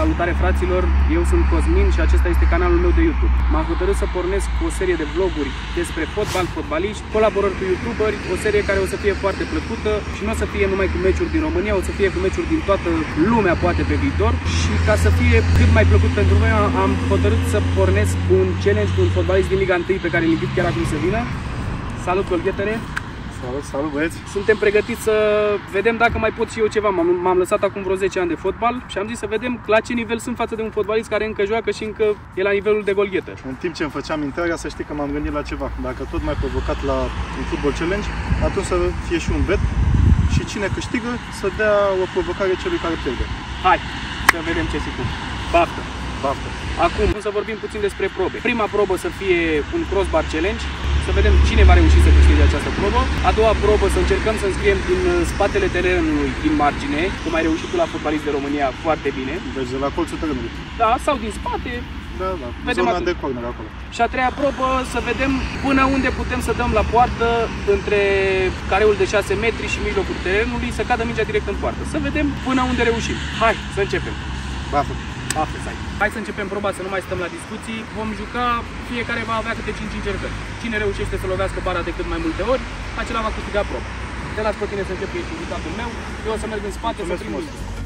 Salutare fraților, eu sunt Cosmin și acesta este canalul meu de YouTube. M-am hotărât să pornesc o serie de vloguri despre fotbal, fotbaliști, colaborări cu youtuberi, o serie care o să fie foarte plăcută și nu o să fie numai cu meciuri din România, o să fie cu meciuri din toată lumea poate pe viitor. Și ca să fie cât mai plăcut pentru voi, am hotărât să pornesc un challenge cu un fotbalist din Liga 1 pe care îl invit chiar acum să vină. Salut, Golghetere! Salut băieți! Suntem pregătiți să vedem dacă mai pot și eu ceva. M-am lăsat acum vreo 10 ani de fotbal și am zis să vedem la ce nivel sunt față de un fotbalist care încă joacă și încă e la nivelul de Golgheter. În timp ce îmi făceam intrarea, să știi că m-am gândit la ceva. Dacă tot m-ai provocat la un football challenge, atunci să fie și un bet și cine câștigă să dea o provocare celui care pierde. Hai să vedem ce zic. Baftă! Baftă! Acum să vorbim puțin despre probe. Prima probă să fie un crossbar challenge, să vedem cine va reuși să câștige această probă. A doua probă să încercăm să înscriem din spatele terenului, din margine, cum ai reușit tu la fotbalist de România foarte bine. Deci de la colțul terenului. Da, sau din spate. Da, vedem zona de corner acolo. Și a treia probă să vedem până unde putem să dăm la poartă între careul de 6 metri și mijlocul terenului, să cadă mingea direct în poartă. Să vedem până unde reușim. Hai să începem. Baftă! Hai să începem proba, să nu mai stăm la discuții. Vom juca, fiecare va avea câte 5 încercări. Cine reușește să lovească bara de cât mai multe ori, acela va câștiga proba. Te las pe tine să începi, ești invitatul meu. Eu o să merg în spate să primul.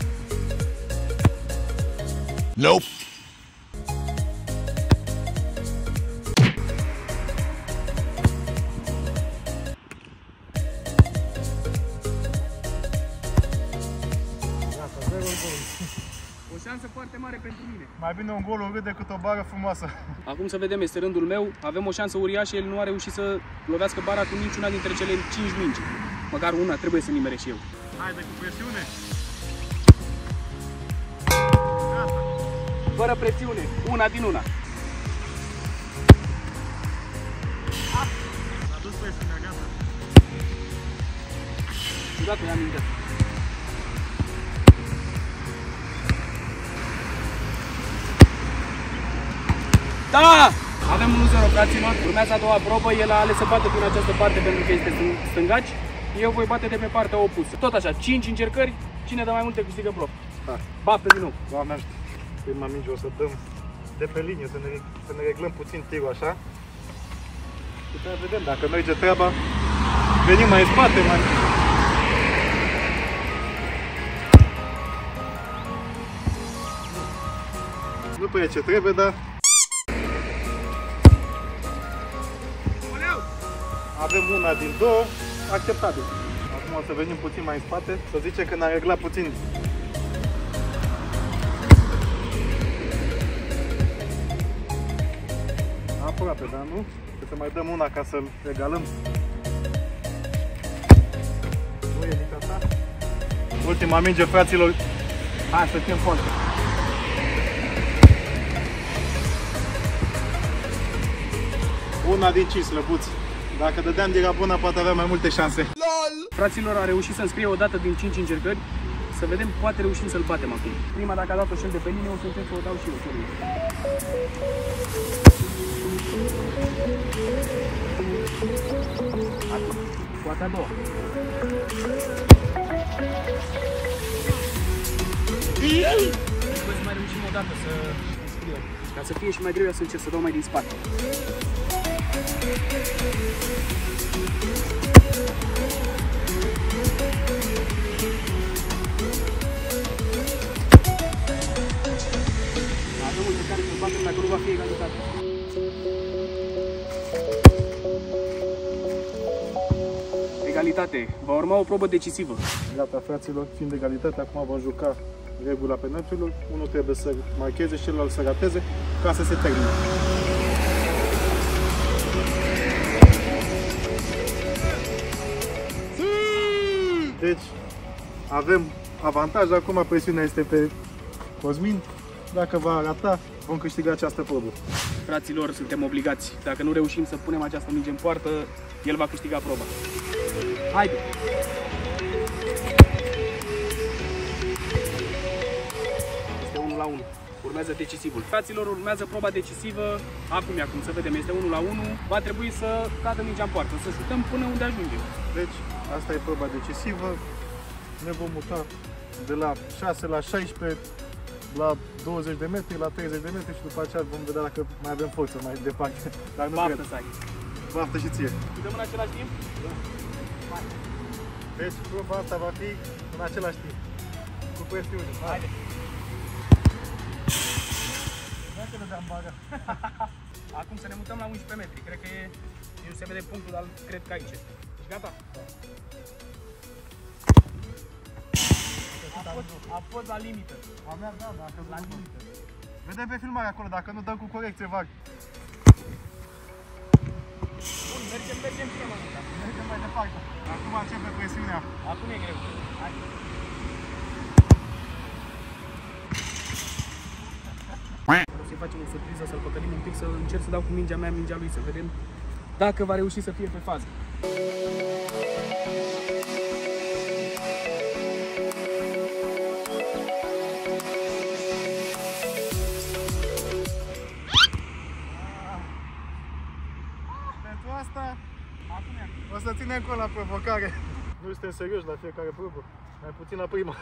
Nope. O șansă foarte mare pentru mine. Mai bine un gol urât decât o bară frumoasă. Acum să vedem, este rândul meu. Avem o șansă uriașă, el nu a reușit să lovească bara cu niciuna dintre cele 5 mingi. Măcar una trebuie să nimeresc și eu. Haide cu presiune. Gata. Fără presiune, una din una. A dus presiunea, gata. Gata, i-am mingea. Da! Avem 1-0, fraților. Urmează a doua probă. El a ales să bată din această parte pentru că este stângaci. Eu voi bate de pe partea opusă. Tot așa, 5 încercări. Cine dă mai multe câștigă proba. Da. Baftă din nou. Doamne ajută. Prima minge o să dăm de pe linie, să ne reglăm puțin tirul așa. Și să vedem dacă merge treaba. Venim mai în spate, mai... Nu prea e ce trebuie, dar... Avem una din două, acceptabil. Acum o să venim puțin mai în spate, să zicem că ne-a reglat puțin. Aproape, dar nu? Să mai dăm una ca să-l regalăm. Nu e nici asta. Ultima minge, fraților. Hai să fim foarte. Una din 5 slăbuți. Dacă dădeam de bună, poate avea mai multe șanse. LOL! Fraților, a reușit să înscrie o dată din 5 încercări. Să vedem, poate reușim să-l batem acum. Prima, dacă a dat-o și el de pe linie, o să încerc să o dau și eu. Poate a doua. Trebuie să mai reușim o dată să înscriem. Ca să fie și mai greu, să încerc să dau mai din spate. Avem o încercare să-l batem, dacă nu va fi egalitate. Egalitate. Va urma o probă decisivă. Gata, fraților, fiind egalitate, acum vom juca regula penaltiului. Unul trebuie să marcheze și celălalt să rateze ca să se termine. Deci avem avantaj, acum presiunea este pe Cosmin. Dacă va rata, vom câștiga această probă. Fraților, suntem obligați. Dacă nu reușim să punem această minge în poartă, el va câștiga proba. Haide! Este 1-1. Urmează decisivul. Fraților, urmează proba decisivă. Acum să vedem, este 1-1. Va trebui să cadă mingea în poartă, să șutăm până unde ajungem. Deci, asta e proba decisivă. Ne vom muta de la 6 la 16 la 20 de metri, la 30 de metri și după aceea vom vedea dacă mai avem forță mai departe. Dar nu Baftă cred. să ai. Baftă și ție. Dăm în același timp? Deci proba asta va fi în același timp. Cu presiune. Haide! Hai să vedem bagă. Acum să ne mutăm la 11 metri. Cred că nu se vede punctul, dar cred că aici. Ești gata? A fost la limită. A mea, da, dacă la limită. Vedem pe filmare acolo, dacă nu dăm cu corecție, vag. Bun, mergem bine, mă. Mergem mai departe. Acum începe presiunea. Acum e greu. Hai. O să-i facem o surpriză, să-l păcălim un pic, să încerc să dau cu mingea mea, mingea lui, să vedem dacă va reuși să fie pe fază. Pentru asta o să ținem cont la provocare. Nu suntem serioși la fiecare probă, mai puțin la prima.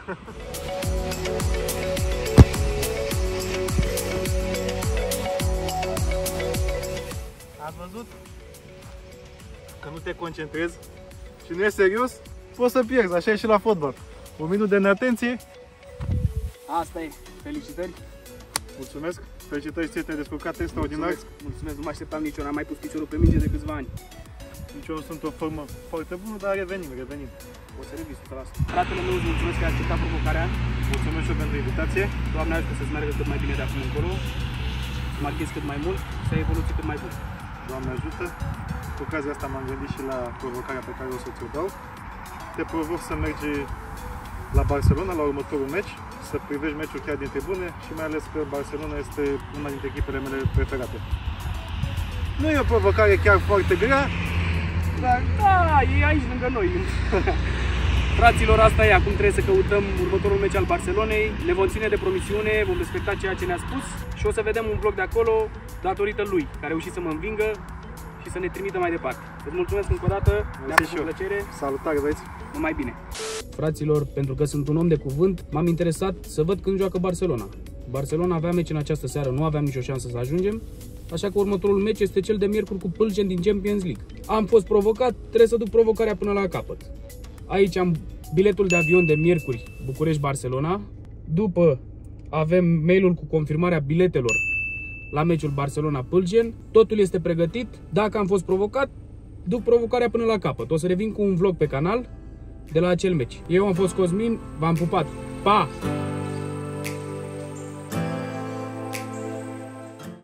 Ați văzut? Că nu te concentrezi și nu e serios, poți să pierzi, așa e și la fotbal. Un minut de neatenție. Asta e. Felicitări. Mulțumesc, felicitări, ție, te-ai descurcat extraordinar. Mulțumesc, nu mă așteptam nici eu, n-am mai pus piciorul pe minge de câțiva ani. Nici eu nu sunt o formă foarte bună, dar revenim. O să revii 100%. Fratele meu, îți mulțumesc că ai acceptat provocarea. Mulțumesc și eu pentru invitație. Doamne ajută să-ți meargă cât mai bine de acum încolo, să marchezi cât mai mult, să ai evoluții cât mai bună. Doamne ajută. Cu ocazia asta m-am gândit și la provocarea pe care o să ți-o dau. Te provoc să mergi la Barcelona la următorul meci, să privești meciul chiar din tribune și mai ales că Barcelona este una dintre echipele mele preferate. Nu e o provocare chiar foarte grea, Dar da, e aici lângă noi. Fraților, asta e, acum trebuie să căutăm următorul meci al Barcelonei, ne vom ține de promisiune, vom respecta ceea ce ne-a spus și o să vedem un vlog de acolo datorită lui, care a reușit să mă învingă și să ne trimită mai departe. Îți mulțumesc încă o dată, mi-a făcut plăcere. Salutare, băieți! Numai bine! Fraților, pentru că sunt un om de cuvânt, m-am interesat să văd când joacă Barcelona. Barcelona avea meci în această seară, nu aveam nicio șansă să ajungem, așa că următorul meci este cel de miercuri cu Pâlceni din Champions League. Am fost provocat, trebuie să duc provocarea până la capăt. Aici am biletul de avion de miercuri București-Barcelona. După avem mailul cu confirmarea biletelor la meciul Barcelona-Pâlceni. Totul este pregătit. Dacă am fost provocat, duc provocarea până la capăt. O să revin cu un vlog pe canal de la acel meci. Eu am fost Cosmin, v-am pupat. Pa!